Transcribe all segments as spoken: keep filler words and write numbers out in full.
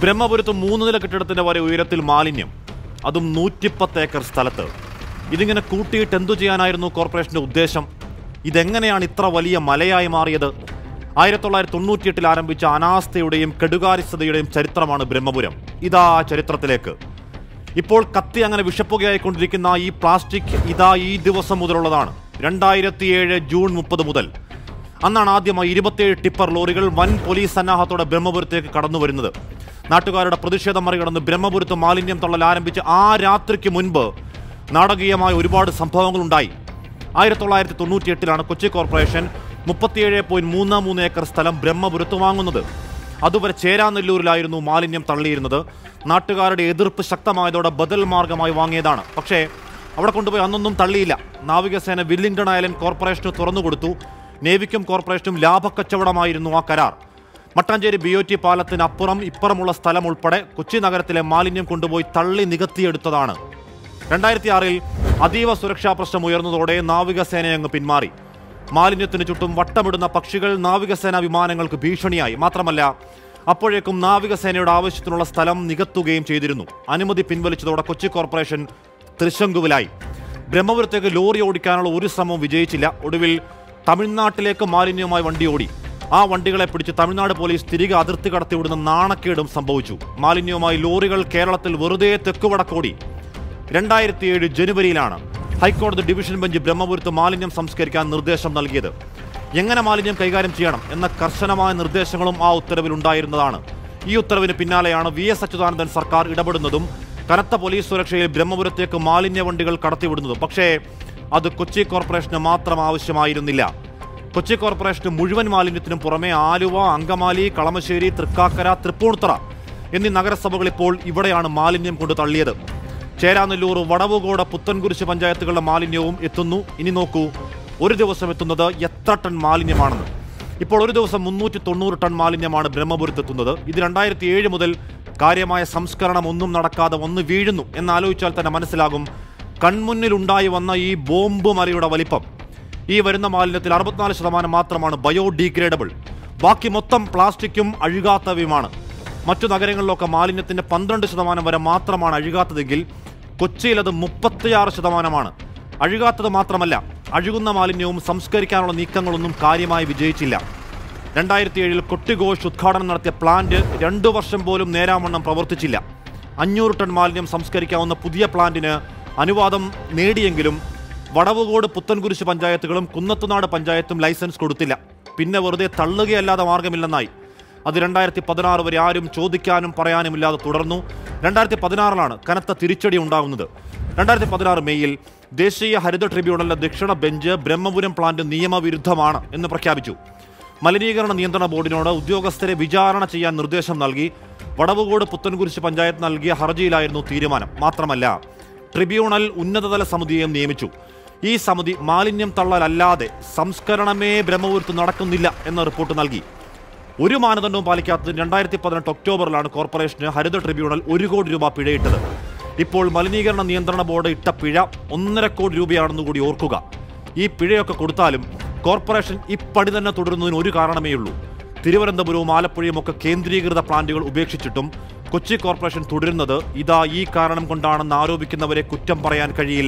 ബ്രഹ്മപുരത്ത് മൂന്ന് നില കെട്ടിടത്തിന്റെ വരെ ഉയരത്തിൽ മാലിന്യം, അതും നൂറ്റിപ്പത്ത് ഏക്കർ സ്ഥലത്ത്. ഇതിങ്ങനെ കൂട്ടിയിട്ട് എന്തു ചെയ്യാനായിരുന്നു കോർപ്പറേഷന്റെ ഉദ്ദേശം? ഇതെങ്ങനെയാണ് ഇത്ര വലിയ മലയായി മാറിയത്? ആയിരത്തി തൊള്ളായിരത്തി തൊണ്ണൂറ്റിയെട്ടിൽ ആരംഭിച്ച അനാസ്ഥയുടെയും കെടുകാര്യസ്ഥതയുടെയും ചരിത്രമാണ് ബ്രഹ്മപുരം. ഇതാ ചരിത്രത്തിലേക്ക്. ഇപ്പോൾ കത്തി അങ്ങനെ വിഷപ്പുകയായിക്കൊണ്ടിരിക്കുന്ന ഈ പ്ലാസ്റ്റിക് ഇതാ ഈ ദിവസം മുതലുള്ളതാണ്. രണ്ടായിരത്തി ഏഴ് ജൂൺ മുപ്പത് മുതൽ. അന്നാണ് ആദ്യമായി ഇരുപത്തിയേഴ് ടിപ്പർ ലോറികൾ വൻ പോലീസ് സന്നാഹത്തോടെ ബ്രഹ്മപുരത്തേക്ക് കടന്നു വരുന്നത്. നാട്ടുകാരുടെ പ്രതിഷേധം മറികടന്ന് ബ്രഹ്മപുരത്ത് മാലിന്യം തള്ളൽ ആരംഭിച്ച് ആ രാത്രിക്ക് മുൻപ് നാടകീയമായ ഒരുപാട് സംഭവങ്ങളുണ്ടായി. ആയിരത്തി തൊള്ളായിരത്തി തൊണ്ണൂറ്റി എട്ടിലാണ് കൊച്ചി കോർപ്പറേഷൻ മുപ്പത്തിയേഴ് പോയിന്റ് മൂന്ന് മൂന്ന് ഏക്കർ സ്ഥലം ബ്രഹ്മപുരത്ത് വാങ്ങുന്നത്. അതുവരെ ചേരാനെല്ലൂരിലായിരുന്നു മാലിന്യം തള്ളിയിരുന്നത്. നാട്ടുകാരുടെ എതിർപ്പ് ശക്തമായതോടെ ബദൽ മാർഗമായി വാങ്ങിയതാണ്. പക്ഷേ അവിടെ കൊണ്ടുപോയി അന്നൊന്നും തള്ളിയില്ല. നാവികസേന വില്ലിംഗ്ടൺ ഐലൻഡ് കോർപ്പറേഷന് തുറന്നുകൊടുത്തു. നേവിക്കും കോർപ്പറേഷനും ലാഭക്കച്ചവടമായിരുന്നു ആ കരാർ. മട്ടാഞ്ചേരി ബി ഒ ടി പാലത്തിനപ്പുറം ഇപ്പുറമുള്ള സ്ഥലം ഉൾപ്പെടെ കൊച്ചി നഗരത്തിലെ മാലിന്യം കൊണ്ടുപോയി തള്ളി നികത്തിയെടുത്തതാണ്. രണ്ടായിരത്തി ആറിൽ അതീവ സുരക്ഷാ പ്രശ്നം ഉയർന്നതോടെ നാവികസേനയങ്ങ് പിന്മാറി. മാലിന്യത്തിന് ചുറ്റും വട്ടമിടുന്ന പക്ഷികൾ നാവികസേനാ വിമാനങ്ങൾക്ക് ഭീഷണിയായി. മാത്രമല്ല, അപ്പോഴേക്കും നാവികസേനയുടെ ആവശ്യത്തിനുള്ള സ്ഥലം നികത്തുകയും ചെയ്തിരുന്നു. അനുമതി പിൻവലിച്ചതോടെ കൊച്ചി കോർപ്പറേഷൻ തൃശങ്കുവിലായി. ബ്രഹ്മപുരത്തേക്ക് ലോറി ഓടിക്കാനുള്ള ഒരു ശ്രമവും വിജയിച്ചില്ല. ഒടുവിൽ തമിഴ്നാട്ടിലേക്ക് മാലിന്യവുമായി വണ്ടി ഓടി. ആ വണ്ടികളെ പിടിച്ച് തമിഴ്നാട് പോലീസ് തിരികെ അതിർത്തി കടത്തിവിടുന്ന നാണക്കേടും സംഭവിച്ചു. മാലിന്യവുമായി ലോറികൾ കേരളത്തിൽ വെറുതെ തെക്കുവടക്കോടി. രണ്ടായിരത്തി ഏഴ് ജനുവരിയിലാണ് ഹൈക്കോടതി ഡിവിഷൻ ബെഞ്ച് ബ്രഹ്മപുരത്ത് മാലിന്യം സംസ്കരിക്കാൻ നിർദ്ദേശം നൽകിയത്. എങ്ങനെ മാലിന്യം കൈകാര്യം ചെയ്യണം എന്ന കർശനമായ നിർദ്ദേശങ്ങളും ആ ഉത്തരവിൽ ഉണ്ടായിരുന്നതാണ്. ഈ ഉത്തരവിന് പിന്നാലെയാണ് വി എസ് അച്യുതാനന്ദൻ സർക്കാർ ഇടപെടുന്നതും കനത്ത പോലീസ് സുരക്ഷയിൽ ബ്രഹ്മപുരത്തേക്ക് മാലിന്യ വണ്ടികൾ കടത്തിവിടുന്നതും. പക്ഷേ അത് കൊച്ചി കോർപ്പറേഷന് മാത്രം ആവശ്യമായിരുന്നില്ല. കൊച്ചി കോർപ്പറേഷന് മുഴുവൻ മാലിന്യത്തിനും പുറമെ ആലുവ, അങ്കമാലി, കളമശ്ശേരി, തൃക്കാക്കര, തൃപ്പൂണിത്തുറ എന്നീ നഗരസഭകൾ ഇപ്പോൾ ഇവിടെയാണ് മാലിന്യം കൊണ്ട് തള്ളിയത്. ചേരാനെല്ലൂർ, വടവുകോട്, പുത്തൻകുരിശ് പഞ്ചായത്തുകളുടെ മാലിന്യവും എത്തുന്നു. ഇനി നോക്കൂ, ഒരു ദിവസം എത്തുന്നത് എത്ര ടൺ മാലിന്യമാണെന്ന്. ഇപ്പോൾ ഒരു ദിവസം മുന്നൂറ്റി തൊണ്ണൂറ് ടൺ മാലിന്യമാണ് ബ്രഹ്മപുരത്ത് എത്തുന്നത്. ഇത് രണ്ടായിരത്തി ഏഴ് മുതൽ കാര്യമായ സംസ്കരണം ഒന്നും നടക്കാതെ വന്ന് വീഴുന്നു എന്നാലോചിച്ചാൽ തന്നെ മനസ്സിലാകും കൺമുന്നിലുണ്ടായി വന്ന ഈ ബോംബ് മലയുടെ വലിപ്പം. ഈ വരുന്ന മാലിന്യത്തിൽ അറുപത്തിനാല് ശതമാനം മാത്രമാണ് ബയോഡീഗ്രേഡബിൾ. ബാക്കി മൊത്തം പ്ലാസ്റ്റിക്കും അഴുകാത്തവയുമാണ്. മറ്റു നഗരങ്ങളിലൊക്കെ മാലിന്യത്തിന്റെ പന്ത്രണ്ട് ശതമാനം വരെ മാത്രമാണ് അഴുകാത്തതെങ്കിൽ കൊച്ചിയിൽ അത് മുപ്പത്തിയാറ് ശതമാനമാണ്. അഴുകാത്തത് മാത്രമല്ല, അഴുകുന്ന മാലിന്യവും സംസ്കരിക്കാനുള്ള നീക്കങ്ങളൊന്നും കാര്യമായി വിജയിച്ചില്ല. രണ്ടായിരത്തി ഏഴിൽ കൊട്ടിഘോഷ് ഉദ്ഘാടനം നടത്തിയ പ്ലാന്റ് രണ്ടു വർഷം പോലും നേരാവണ്ണം പ്രവർത്തിച്ചില്ല. അഞ്ഞൂറ് ടൺ മാലിന്യം സംസ്കരിക്കാവുന്ന പുതിയ പ്ലാന്റിന് അനുവാദം നേടിയെങ്കിലും വടവുകോട്, പുത്തൻകുരിശ് പഞ്ചായത്തുകളും കുന്നത്തുനാട് പഞ്ചായത്തും ലൈസൻസ് കൊടുത്തില്ല. പിന്നെ വെറുതെ തള്ളുകയല്ലാതെ മാർഗമില്ലെന്നായി. അത് രണ്ടായിരത്തി പതിനാറ് വരെ ആരും ചോദിക്കാനും പറയാനുമില്ലാതെ തുടർന്നു. രണ്ടായിരത്തി പതിനാറിലാണ് കനത്ത തിരിച്ചടി ഉണ്ടാകുന്നത്. രണ്ടായിരത്തി പതിനാറ് മെയ്യിൽ ദേശീയ ഹരിത ട്രിബ്യൂണലിന്റെ ദക്ഷിണ ബെഞ്ച് ബ്രഹ്മപുരം പ്ലാന്റ് നിയമവിരുദ്ധമാണ് എന്ന് പ്രഖ്യാപിച്ചു. മലിനീകരണ നിയന്ത്രണ ബോർഡിനോട് ഉദ്യോഗസ്ഥരെ വിചാരണ ചെയ്യാൻ നിർദ്ദേശം നൽകി. വടവുകോട്, പുത്തൻകുരിശ് പഞ്ചായത്ത് നൽകിയ ഹർജിയിലായിരുന്നു തീരുമാനം. മാത്രമല്ല, ട്രിബ്യൂണൽ ഉന്നതതല സമിതിയെയും നിയമിച്ചു. ഈ സമിതി മാലിന്യം തള്ളലല്ലാതെ സംസ്കരണമേ ബ്രഹ്മപുരത്ത് നടക്കുന്നില്ല എന്ന റിപ്പോർട്ട് നൽകി. ഒരു മാനദണ്ഡവും പാലിക്കാത്തതിന് രണ്ടായിരത്തി പതിനെട്ട് ഒക്ടോബറിലാണ് കോർപ്പറേഷന് ഹരിത ട്രിബ്യൂണൽ ഒരു കോടി രൂപ പിഴയിട്ടത്. ഇപ്പോൾ മലിനീകരണ നിയന്ത്രണ ബോർഡ് ഇട്ട പിഴ ഒന്നര കോടി രൂപയാണെന്ന് കൂടി ഓർക്കുക. ഈ പിഴയൊക്കെ കൊടുത്താലും കോർപ്പറേഷൻ ഇപ്പടി തന്നെ തുടരുന്നതിന് ഒരു കാരണമേ ഉള്ളൂ. തിരുവനന്തപുരവും ആലപ്പുഴയും ഒക്കെ കേന്ദ്രീകൃത പ്ലാന്റുകൾ ഉപേക്ഷിച്ചിട്ടും കൊച്ചി കോർപ്പറേഷൻ തുടരുന്നത് ഇതാ ഈ കാരണം കൊണ്ടാണെന്ന് ആരോപിക്കുന്നവരെ കുറ്റം പറയാൻ കഴിയില്ല.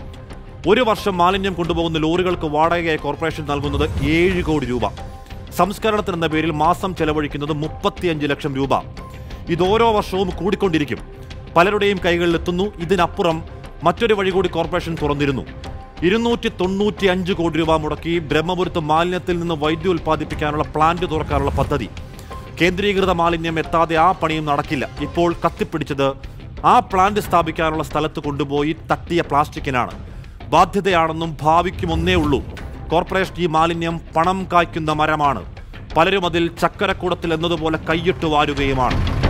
ഒരു വർഷം മാലിന്യം കൊണ്ടുപോകുന്ന ലോറികൾക്ക് വാടകയായി കോർപ്പറേഷൻ നൽകുന്നത് ഏഴ് കോടി രൂപ. സംസ്കരണത്തിനെന്ന പേരിൽ മാസം ചെലവഴിക്കുന്നത് മുപ്പത്തിയഞ്ച് ലക്ഷം രൂപ. ഇതോരോ വർഷവും കൂടിക്കൊണ്ടിരിക്കും. പലരുടെയും കൈകളിലെത്തുന്നു. ഇതിനപ്പുറം മറ്റൊരു വഴി കൂടി കോർപ്പറേഷൻ തുറന്നിരുന്നു. ഇരുന്നൂറ്റി തൊണ്ണൂറ്റി അഞ്ച് കോടി രൂപ മുടക്കി ബ്രഹ്മപുരത്ത് മാലിന്യത്തിൽ നിന്ന് വൈദ്യുതി ഉൽപ്പാദിപ്പിക്കാനുള്ള പ്ലാന്റ് തുറക്കാനുള്ള പദ്ധതി. കേന്ദ്രീകൃത മാലിന്യം എത്താതെ ആ പണിയും നടക്കില്ല. ഇപ്പോൾ കത്തിപ്പിടിച്ചത് ആ പ്ലാന്റ് സ്ഥാപിക്കാനുള്ള സ്ഥലത്ത് കൊണ്ടുപോയി തട്ടിയ പ്ലാസ്റ്റിക്കിനാണ്. ബാധ്യതയാണെന്നും ഭാവിക്കും ഒന്നേ ഉള്ളൂ. കോർപ്പറേഷൻ ഈ മാലിന്യം പണം കായ്ക്കുന്ന മരമാണ്. പലരും അതിൽ ചക്കരക്കൂടത്തിൽ എന്നതുപോലെ കൈയിട്ട് വാരുകയുമാണ്.